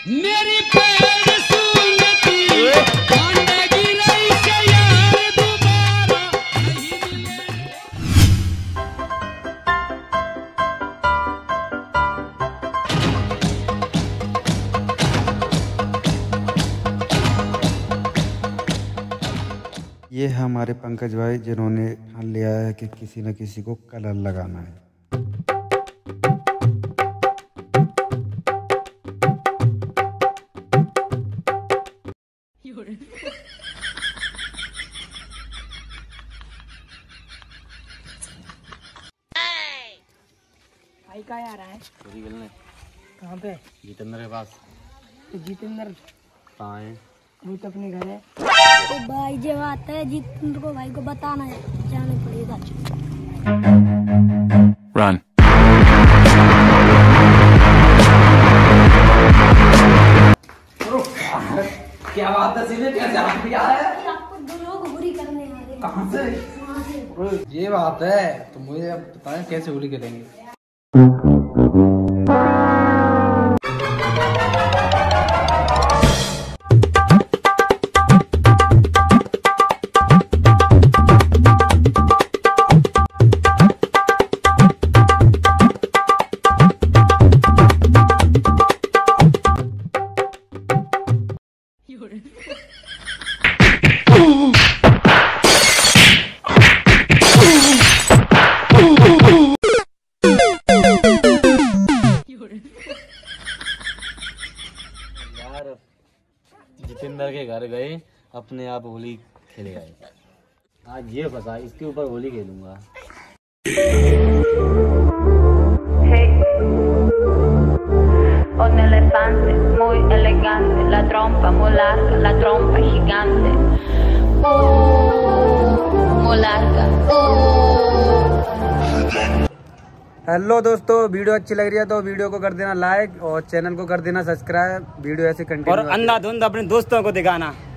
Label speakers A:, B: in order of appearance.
A: मेरी पैर सुनती मानेगी रही से यार दोबारा नहीं मिले।
B: ये है हमारे पंकज भाई जिन्होंने ठान लिया है कि किसी न किसी को कलर लगाना है।
C: भाई कहाँ आ रहा है?
D: पूरी मिलने।
C: कहाँ पे?
D: जितेंद्र के पास।
C: तो जितेंद्र
D: कहाँ है?
C: वो तो अपने घर है।
E: तो भाई जब आता है जितेंद्र को भाई को बताना है, जाने पड़ेगा।
F: Run.
D: क्या बात है सीधे कैसे आप भी आ रहे हैं?
E: आपको दोनों को बुरी करने वाले।
D: कहाँ से?
E: वहाँ से।
D: ये बात है तो मुझे अब बताएं कैसे होली खेलेंगे। यार जितेंद्र के घर गए अपने आप होली खेले आए। आज ये फंसा इसके ऊपर होली खेलूंगा।
G: Un elefante muy elegante, la trompa muy larga, la trompa gigante. Muy larga.
B: हेलो दोस्तों, वीडियो अच्छी लग रही है तो वीडियो को कर देना लाइक और चैनल को कर देना सब्सक्राइब। वीडियो ऐसे कंटिन्यू
H: और अंधाधुंध अपने दोस्तों को दिखाना।